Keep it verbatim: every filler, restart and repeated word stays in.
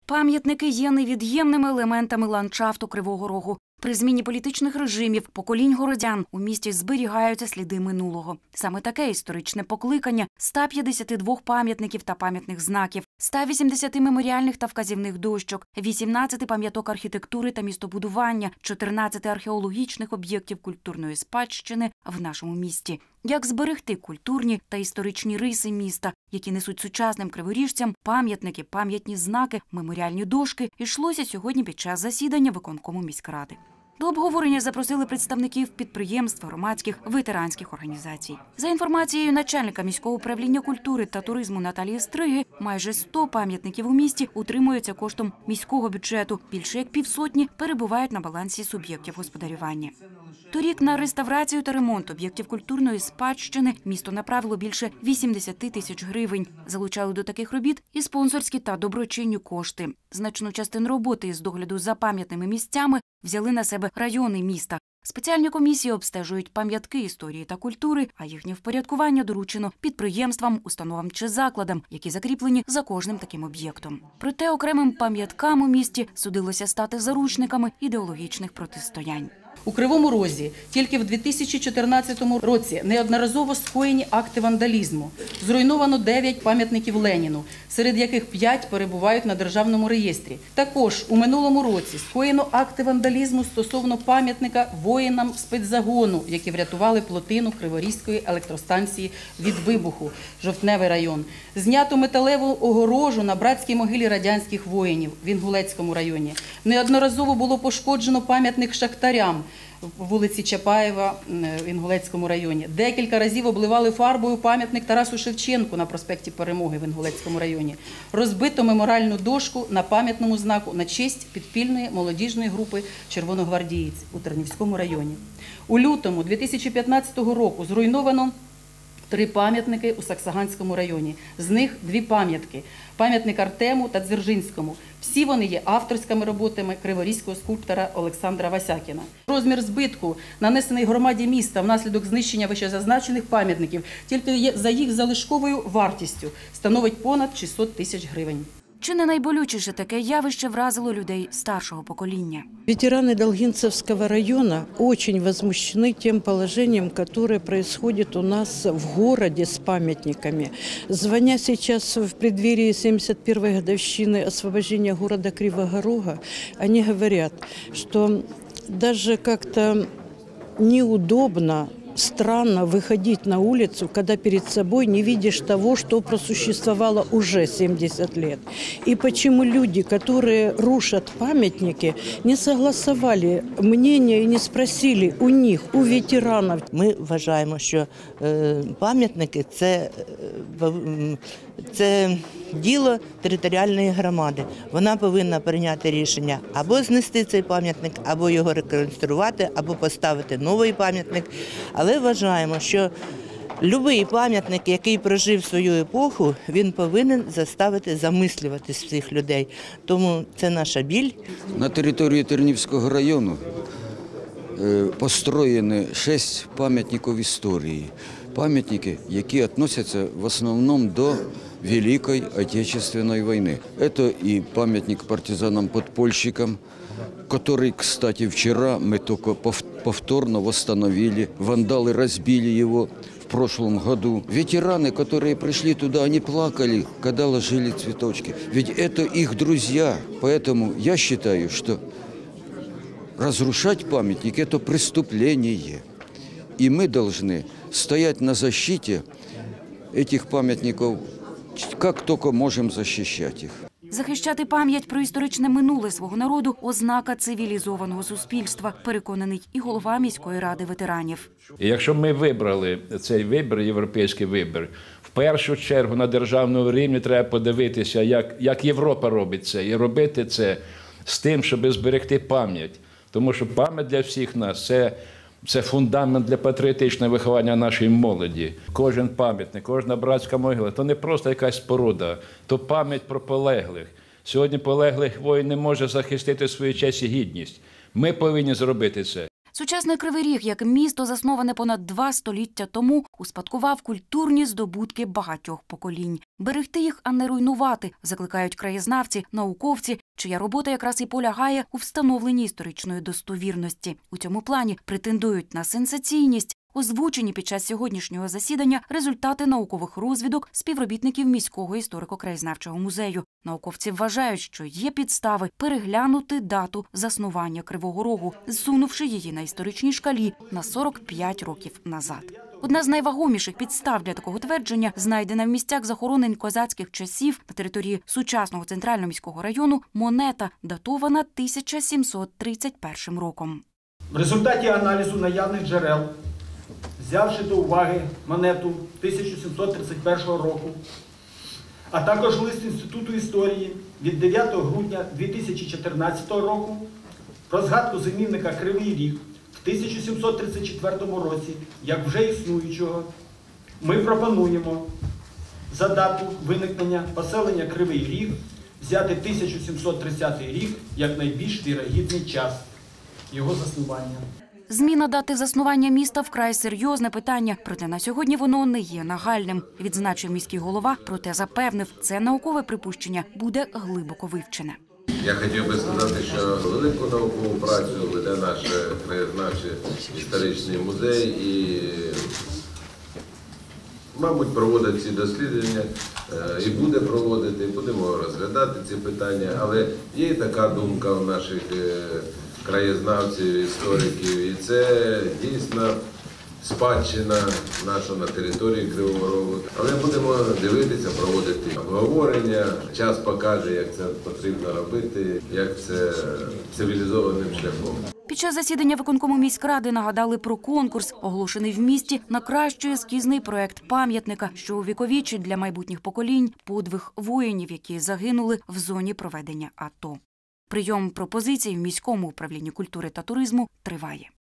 Пам'ятники є невід'ємними елементами ландшафту Кривого Рогу. При зміні політичних режимів, поколінь городян у місті зберігаються сліди минулого. Саме таке історичне покликання ста п'ятдесяти двох пам'ятників та пам'ятних знаків, ста вісімдесяти меморіальних та вказівних дощок, вісімнадцяти пам'яток архітектури та містобудування, чотирнадцяти археологічних об'єктів культурної спадщини в нашому місті. Як зберегти культурні та історичні риси міста, які несуть сучасним криворіжцям пам'ятники, пам'ятні знаки, меморіальні дошки, йшлося сьогодні під час засідання виконкому міськради. До обговорення запросили представників підприємств, громадських, ветеранських організацій. За інформацією начальника міського управління культури та туризму Наталії Стриги, майже сто пам'ятників у місті утримуються коштом міського бюджету. Більше як півсотні перебувають на балансі суб'єктів господарювання. Торік на реставрацію та ремонт об'єктів культурної спадщини місто направило більше вісімдесят тисяч гривень. Залучали до таких робіт і спонсорські та доброчинні кошти. Значну частину роботи із догляду за пам'ятними місцями взяли на себе райони міста. Спеціальні комісії обстежують пам'ятки історії та культури, а їхнє впорядкування доручено підприємствам, установам чи закладам, які закріплені за кожним таким об'єктом. Проте окремим пам'яткам у місті судилося стати заручниками ідеологічних протистоянь. У Кривому Розі тільки в дві тисячі чотирнадцятому році неодноразово скоєні акти вандалізму. Зруйновано дев'ять пам'ятників Леніну, серед яких п'ять перебувають на державному реєстрі. Також у минулому році скоєно акти вандалізму стосовно пам'ятника воїнам спецзагону, які врятували плотину Криворізької електростанції від вибуху, Жовтневий район. Знято металеву огорожу на братській могилі радянських воїнів в Інгулецькому районі. Неодноразово було пошкоджено пам'ятник шахтарям в вулиці Чапаєва в Інгулецькому районі. Декілька разів обливали фарбою пам'ятник Тарасу Шевченку на проспекті Перемоги в Інгулецькому районі. Розбито меморіальну дошку на пам'ятному знаку на честь підпільної молодіжної групи «Червоногвардієць» у Тернівському районі. У лютому дві тисячі п'ятнадцятого року зруйновано три пам'ятники у Саксаганському районі. З них дві пам'ятки – пам'ятник Артему та Дзержинському. Всі вони є авторськими роботами криворізького скульптора Олександра Васякіна. Розмір збитку, нанесений громаді міста внаслідок знищення вищезазначених пам'ятників, тільки за їх залишковою вартістю становить понад шістсот тисяч гривень. Чи не найболючіше таке явище вразило людей старшого покоління? Ветераны Долгинцевского района очень возмущены тем положением, которое происходит у нас в городе с памятниками. Звоня сейчас в преддверии семьдесят первой годовщины освобождения города Кривого Рога, они говорят, что даже как-то неудобно, странно выходить на улицу, когда перед собой не видишь того, что просуществовало уже семьдесят лет. И почему люди, которые рушат памятники, не согласовали мнение и не спросили у них, у ветеранов. Ми вважаємо, що пам'ятники – це, це діло територіальної громади. Вона повинна прийняти рішення або знести цей пам'ятник, або його реконструювати, або поставити новий пам'ятник. Але вважаємо, що будь-який пам'ятник, який прожив свою епоху, він повинен заставити замислюватись всіх людей. Тому це наша біль. На території Тернівського району построєні шість пам'ятників історії. Пам'ятники, які відносяться в основному до Великой Отечественной войны. Это и памятник партизанам-подпольщикам, который, кстати, вчера мы только повторно восстановили. Вандалы разбили его в прошлом году. Ветераны, которые пришли туда, они плакали, когда ложили цветочки. Ведь это их друзья. Поэтому я считаю, что разрушать памятник – это преступление. И мы должны стоять на защите этих памятников, как только можем защищать их. Захищати пам'ять про історичне минуле свого народу – ознака цивілізованого суспільства, переконаний і голова міської ради ветеранів. І якщо ми вибрали цей вибір, європейський вибір, в першу чергу на державному рівні треба подивитися, як, як Європа робить це, і робити це з тим, щоб зберегти пам'ять. Тому що пам'ять для всіх нас – це Це фундамент для патріотичного виховання нашої молоді. Кожен пам'ятник, кожна братська могила – то не просто якась споруда, то пам'ять про полеглих. Сьогодні полеглих воїн не може захистити свою честь і гідність. Ми повинні зробити це. Сучасний Кривий Ріг, як місто, засноване понад два століття тому, успадкував культурні здобутки багатьох поколінь. Берегти їх, а не руйнувати, закликають краєзнавці, науковці, чия робота якраз і полягає у встановленні історичної достовірності. У цьому плані претендують на сенсаційність, озвучені під час сьогоднішнього засідання результати наукових розвідок співробітників міського історико-краєзнавчого музею. Науковці вважають, що є підстави переглянути дату заснування Кривого Рогу, зсунувши її на історичній шкалі на сорок п'ять років назад. Одна з найвагоміших підстав для такого твердження знайдена в місцях захоронень козацьких часів на території сучасного центрального міського району монета, датована тисяча сімсот тридцять першим роком. В результаті аналізу наявних джерел, взявши до уваги монету тисяча сімсот тридцять першого року, а також лист Інституту історії від дев'ятого грудня дві тисячі чотирнадцятого року про згадку зимівника Кривий Ріг в тисяча сімсот тридцять четвертому році, як вже існуючого, ми пропонуємо за дату виникнення поселення Кривий Ріг взяти тисяча сімсот тридцятий рік як найбільш вірогідний час його заснування. Зміна дати заснування міста – вкрай серйозне питання, проте на сьогодні воно не є нагальним, відзначив міський голова, проте запевнив, це наукове припущення буде глибоко вивчене. Я хотів би сказати, що велику наукову працю веде наш краєзнавчий історичний музей і, мабуть, проводить ці дослідження і буде проводити, будемо розглядати ці питання, але є і така думка у наших краєзнавців, істориків, і це дійсно спадщина наша на території Кривого Рогу. Але будемо дивитися, проводити обговорення, час покаже, як це потрібно робити, як це цивілізованим шляхом. Під час засідання виконкому міськради нагадали про конкурс, оголошений в місті на кращий ескізний проект пам'ятника, що увіковічить для майбутніх поколінь подвиг воїнів, які загинули в зоні проведення АТО. Прийом пропозицій в міському управлінні культури та туризму триває.